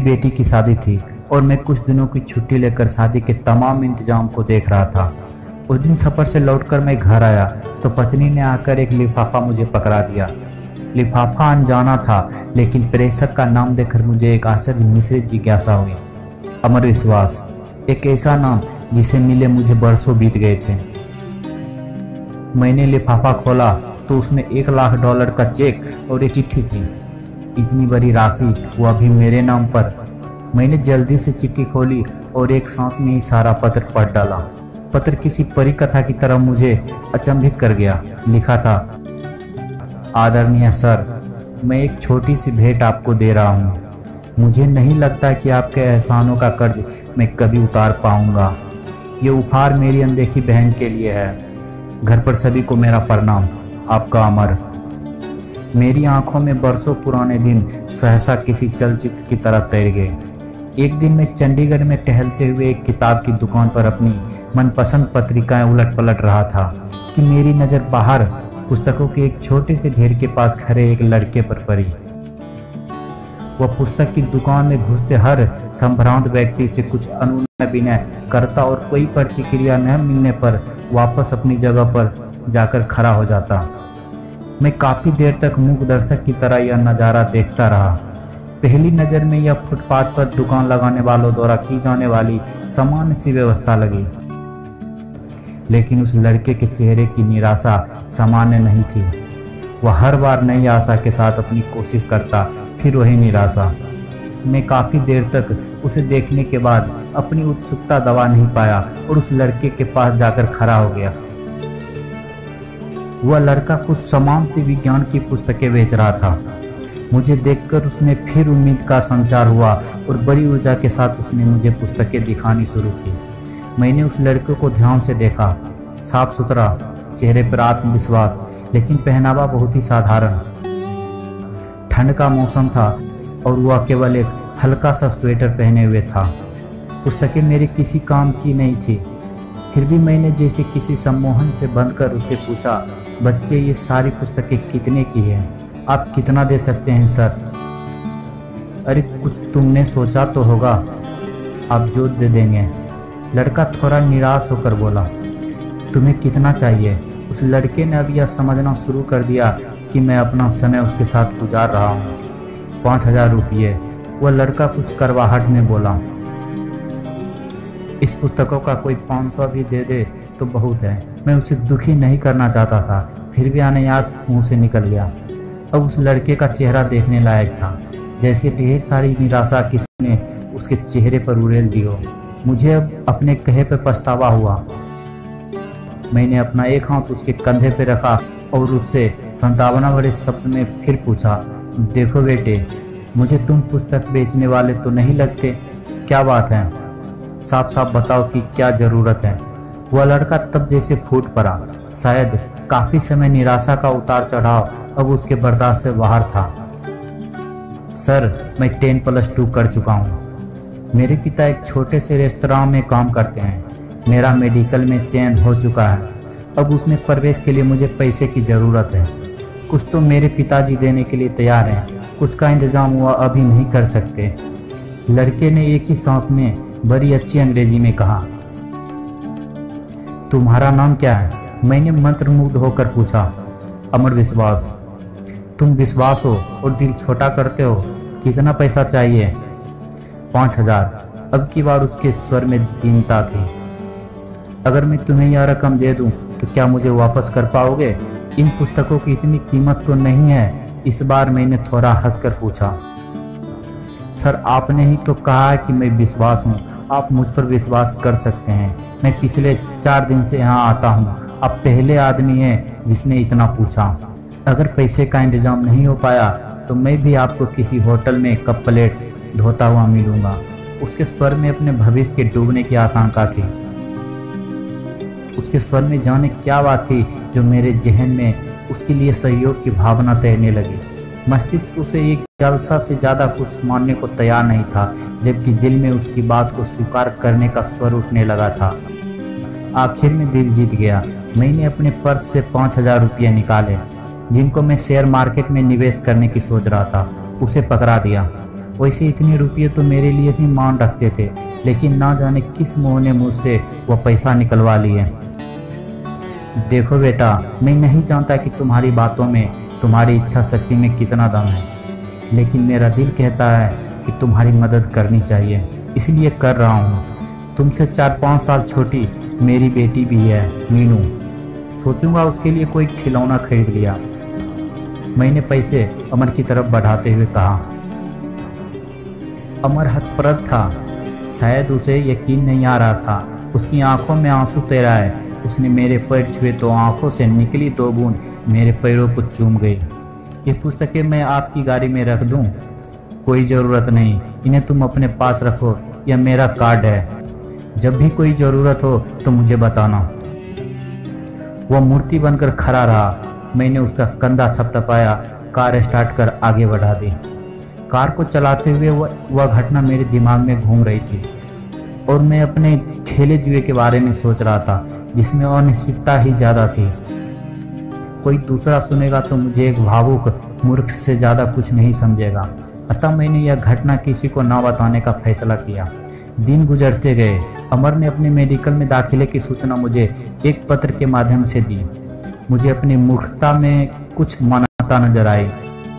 बेटी की शादी थी और मैं कुछ दिनों की छुट्टी लेकर शादी के तमाम इंतजाम को देख रहा था। उस दिन सफ़र से लौटकर मैं घर आया तो पत्नी ने आकर एक लिफाफा मुझे पकड़ा दिया। लिफाफा अनजाना था, लेकिन प्रेषक का नाम देखकर मुझे एक आश्चर्य मिश्रित जिज्ञासा हुई। अमर विश्वास, एक ऐसा नाम जिसे मिले मुझे बरसों बीत गए थे। मैंने लिफाफा खोला तो उसमें $1,00,000 का चेक और एक चिट्ठी थी। इतनी बड़ी राशि, वह भी मेरे नाम पर। मैंने जल्दी से चिट्ठी खोली और एक सांस में ही सारा पत्र पढ़ डाला। पत्र किसी परी कथा की तरह मुझे अचंभित कर गया। लिखा था, आदरणीय सर, मैं एक छोटी सी भेंट आपको दे रहा हूँ। मुझे नहीं लगता कि आपके एहसानों का कर्ज मैं कभी उतार पाऊंगा। ये उपहार मेरी अनदेखी बहन के लिए है। घर पर सभी को मेरा प्रणाम। आपका अमर। मेरी आंखों में बरसों पुराने दिन सहसा किसी चलचित्र की तरह तैर गए। एक दिन मैं चंडीगढ़ में टहलते हुए एक किताब की दुकान पर अपनी मनपसंद पत्रिकाएं उलट पलट रहा था कि मेरी नज़र बाहर पुस्तकों के एक छोटे से ढेर के पास खड़े एक लड़के पर पड़ी। वह पुस्तक की दुकान में घुसते हर संभ्रांत व्यक्ति से कुछ अनुनय विनय करता और कोई प्रतिक्रिया न मिलने पर वापस अपनी जगह पर जाकर खड़ा हो जाता। मैं काफ़ी देर तक मूक दर्शक की तरह यह नज़ारा देखता रहा। पहली नज़र में यह फुटपाथ पर दुकान लगाने वालों द्वारा की जाने वाली सामान्य सी व्यवस्था लगी, लेकिन उस लड़के के चेहरे की निराशा सामान्य नहीं थी। वह हर बार नई आशा के साथ अपनी कोशिश करता, फिर वही निराशा। मैं काफ़ी देर तक उसे देखने के बाद अपनी उत्सुकता दबा नहीं पाया और उस लड़के के पास जाकर खड़ा हो गया। वह लड़का कुछ समान सी विज्ञान की पुस्तकें बेच रहा था। मुझे देखकर उसमें फिर उम्मीद का संचार हुआ और बड़ी ऊर्जा के साथ उसने मुझे पुस्तकें दिखानी शुरू की। मैंने उस लड़के को ध्यान से देखा। साफ सुथरा, चेहरे पर आत्मविश्वास, लेकिन पहनावा बहुत ही साधारण। ठंड का मौसम था और वह केवल एक हल्का सा स्वेटर पहने हुए था। पुस्तकें मेरे किसी काम की नहीं थी, फिर भी मैंने जैसे किसी सम्मोहन से बंधकर उसे पूछा, बच्चे, ये सारी पुस्तकें कितने की हैं? आप कितना दे सकते हैं सर? अरे कुछ तुमने सोचा तो होगा, आप जो दे देंगे। लड़का थोड़ा निराश होकर बोला, तुम्हें कितना चाहिए? उस लड़के ने अब यह समझना शुरू कर दिया कि मैं अपना समय उसके साथ गुजार रहा हूँ। 5,000 रुपये, वह लड़का कुछ करवाहट में बोला। इस पुस्तकों का कोई 500 भी दे दे तो बहुत है। मैं उसे दुखी नहीं करना चाहता था, फिर भी अनायास मुंह से निकल गया। अब उस लड़के का चेहरा देखने लायक था, जैसे ढेर सारी निराशा किसी ने उसके चेहरे पर उड़ेल दी हो। मुझे अब अपने कहे पर पछतावा हुआ। मैंने अपना एक हाथ उसके कंधे पर रखा और उससे संतावना भरे शब्द में फिर पूछा, देखो बेटे, मुझे तुम पुस्तक बेचने वाले तो नहीं लगते। क्या बात है? साफ साफ बताओ कि क्या ज़रूरत है। वह लड़का तब जैसे फूट पड़ा। शायद काफ़ी समय निराशा का उतार चढ़ाव अब उसके बर्दाश्त से बाहर था। सर, मैं 10+2 कर चुका हूँ। मेरे पिता एक छोटे से रेस्तरां में काम करते हैं। मेरा मेडिकल में चयन हो चुका है। अब उसमें प्रवेश के लिए मुझे पैसे की ज़रूरत है। कुछ तो मेरे पिताजी देने के लिए तैयार हैं, कुछ का इंतज़ाम वह अभी नहीं कर सकते। लड़के ने एक ही सांस में बड़ी अच्छी अंग्रेजी में कहा, तुम्हारा नाम क्या है? मैंने मंत्रमुग्ध होकर पूछा। अमर विश्वास। तुम विश्वास हो और दिल छोटा करते हो। कितना पैसा चाहिए? 5,000। अब की बार उसके स्वर में दीनता थी। अगर मैं तुम्हें यह रकम दे दूं तो क्या मुझे वापस कर पाओगे? इन पुस्तकों की इतनी कीमत तो नहीं है। इस बार मैंने थोड़ा हंसकर पूछा। सर, आपने ही तो कहा है कि मैं विश्वास हूँ। आप मुझ पर विश्वास कर सकते हैं। मैं पिछले 4 दिन से यहाँ आता हूँ। आप पहले आदमी हैं जिसने इतना पूछा। अगर पैसे का इंतजाम नहीं हो पाया तो मैं भी आपको किसी होटल में कप प्लेट धोता हुआ मिलूंगा। उसके स्वर में अपने भविष्य के डूबने की आशंका थी। उसके स्वर में जाने क्या बात थी जो मेरे जहन में उसके लिए सहयोग की भावना तैरने लगी। मस्तिष्क उसे एक जलसा से ज़्यादा कुछ मानने को तैयार नहीं था, जबकि दिल में उसकी बात को स्वीकार करने का स्वर उठने लगा था। आखिर में दिल जीत गया। मैंने अपने पर्स से 5,000 रुपये निकाले, जिनको मैं शेयर मार्केट में निवेश करने की सोच रहा था। उसे पकड़ा दिया। वैसे इतने रुपये तो मेरे लिए भी मान रखते थे, लेकिन ना जाने किस मोह ने मुझसे वह पैसा निकलवा लिए। देखो बेटा, मैं नहीं जानता कि तुम्हारी बातों में, तुम्हारी इच्छा शक्ति में कितना दम है, लेकिन मेरा दिल कहता है कि तुम्हारी मदद करनी चाहिए, इसलिए कर रहा हूँ। तुमसे 4-5 साल छोटी मेरी बेटी भी है, मीनू। सोचूंगा उसके लिए कोई खिलौना खरीद लिया। मैंने पैसे अमर की तरफ बढ़ाते हुए कहा। अमर हतप्रभ था, शायद उसे यकीन नहीं आ रहा था। उसकी आंखों में आंसू तैरा है। उसने मेरे पैर छुए तो आंखों से निकली 2 बूंद मेरे पैरों को चूम गई। ये पुस्तकें मैं आपकी गाड़ी में रख दूं? कोई ज़रूरत नहीं, इन्हें तुम अपने पास रखो, यह मेरा कार्ड है। जब भी कोई ज़रूरत हो तो मुझे बताना। वह मूर्ति बनकर खड़ा रहा। मैंने उसका कंधा थपथपाया, कार स्टार्ट कर आगे बढ़ा दी। कार को चलाते हुए वह घटना मेरे दिमाग में घूम रही थी और मैं अपने खेले जुए के बारे में सोच रहा था, जिसमें अनिश्चितता ही ज़्यादा थी। कोई दूसरा सुनेगा तो मुझे एक भावुक मूर्ख से ज़्यादा कुछ नहीं समझेगा। अतः मैंने यह घटना किसी को न बताने का फैसला किया। दिन गुजरते गए। अमर ने अपने मेडिकल में दाखिले की सूचना मुझे एक पत्र के माध्यम से दी। मुझे अपनी मूर्खता में कुछ मान्यता नजर आई।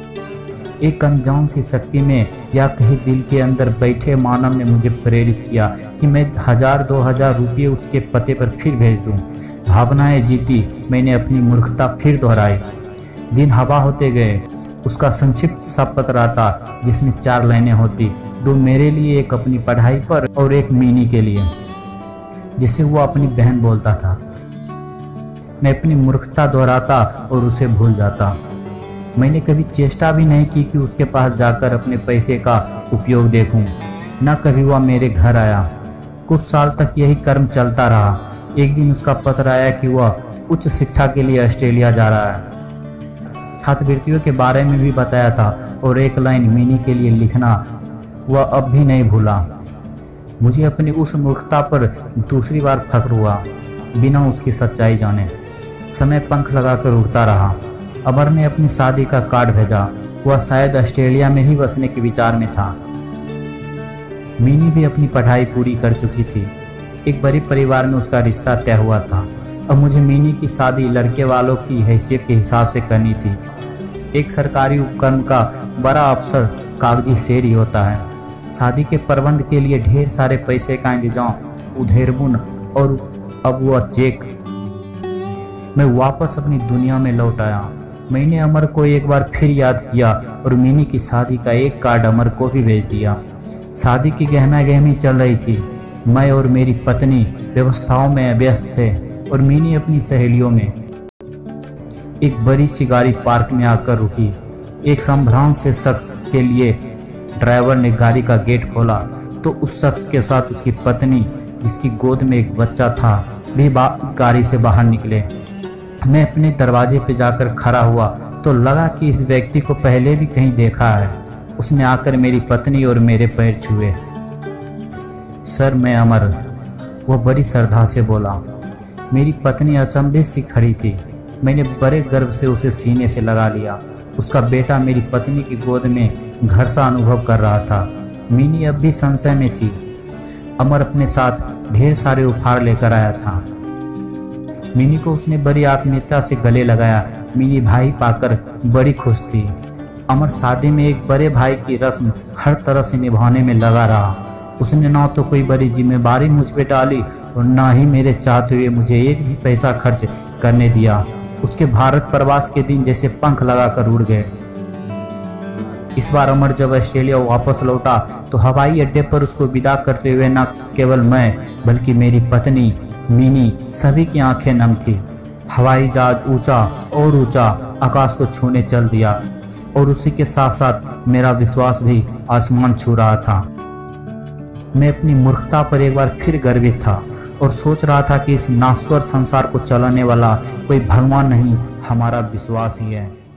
एक अनजान सी शक्ति में या कहीं दिल के अंदर बैठे मानव ने मुझे प्रेरित किया कि मैं 1000-2000 रुपये उसके पते पर फिर भेज दूं। भावनाएं जीती, मैंने अपनी मूर्खता फिर दोहराई। दिन हवा होते गए। उसका संक्षिप्त सा पत्र आता जिसमें 4 लाइनें होती, 2 मेरे लिए, एक अपनी पढ़ाई पर और एक मीनी के लिए, जिसे वो अपनी बहन बोलता था। मैं अपनी मूर्खता दोहराता और उसे भूल जाता। मैंने कभी चेष्टा भी नहीं की कि उसके पास जाकर अपने पैसे का उपयोग देखूं। न कभी वह मेरे घर आया। कुछ साल तक यही क्रम चलता रहा। एक दिन उसका पत्र आया कि वह उच्च शिक्षा के लिए ऑस्ट्रेलिया जा रहा है। छात्रवृत्तियों के बारे में भी बताया था और एक लाइन मीनी के लिए लिखना वह अब भी नहीं भूला। मुझे अपनी उस मूर्खता पर दूसरी बार फक्र हुआ, बिना उसकी सच्चाई जाने। समय पंख लगाकर उड़ता रहा। अमर ने अपनी शादी का कार्ड भेजा। वह शायद ऑस्ट्रेलिया में ही बसने के विचार में था। मीनी भी अपनी पढ़ाई पूरी कर चुकी थी। एक बड़े परिवार में उसका रिश्ता तय हुआ था। अब मुझे मीनी की शादी लड़के वालों की हैसियत के हिसाब से करनी थी। एक सरकारी उपक्रम का बड़ा अफसर कागजी शेर ही होता है। शादी के प्रबंध के लिए ढेर सारे पैसे का इंतजाम, उधेरबुन और अब वह चेक। मैं वापस अपनी दुनिया में लौट आया। मैंने अमर को एक बार फिर याद किया और मीनी की शादी का एक कार्ड अमर को भी भेज दिया। शादी की गहमा गहमी चल रही थी। मैं और मेरी पत्नी व्यवस्थाओं में व्यस्त थे और मीनी अपनी सहेलियों में। एक बड़ी सी गाड़ी पार्क में आकर रुकी। एक संभ्रांत से शख्स के लिए ड्राइवर ने गाड़ी का गेट खोला तो उस शख्स के साथ उसकी पत्नी, जिसकी गोद में एक बच्चा था, भी गाड़ी से बाहर निकले। मैं अपने दरवाजे पे जाकर खड़ा हुआ तो लगा कि इस व्यक्ति को पहले भी कहीं देखा है। उसने आकर मेरी पत्नी और मेरे पैर छुए। सर, मैं अमर, वह बड़ी श्रद्धा से बोला। मेरी पत्नी अचंभित सी खड़ी थी। मैंने बड़े गर्व से उसे सीने से लगा लिया। उसका बेटा मेरी पत्नी की गोद में घर सा अनुभव कर रहा था। मीनी अब भी संशय में थी। अमर अपने साथ ढेर सारे उपहार लेकर आया था। मीनी को उसने बड़ी आत्मीयता से गले लगाया। मीनी भाई पाकर बड़ी खुश थी। अमर शादी में एक बड़े भाई की रस्म हर तरह से निभाने में लगा रहा। उसने ना तो कोई बड़ी जिम्मेदारी मुझ पे डाली और ना ही मेरे चाहते हुए मुझे एक भी पैसा खर्च करने दिया। उसके भारत प्रवास के दिन जैसे पंख लगाकर उड़ गए। इस बार अमर जब ऑस्ट्रेलिया वापस लौटा तो हवाई अड्डे पर उसको विदा करते हुए न केवल मैं बल्कि मेरी पत्नी मीनी सभी की आंखें नम थी। हवाई जहाज ऊंचा और ऊंचा आकाश को छूने चल दिया और उसी के साथ साथ मेरा विश्वास भी आसमान छू रहा था। मैं अपनी मूर्खता पर एक बार फिर गर्वित था और सोच रहा था कि इस नाश्वर संसार को चलाने वाला कोई भगवान नहीं, हमारा विश्वास ही है।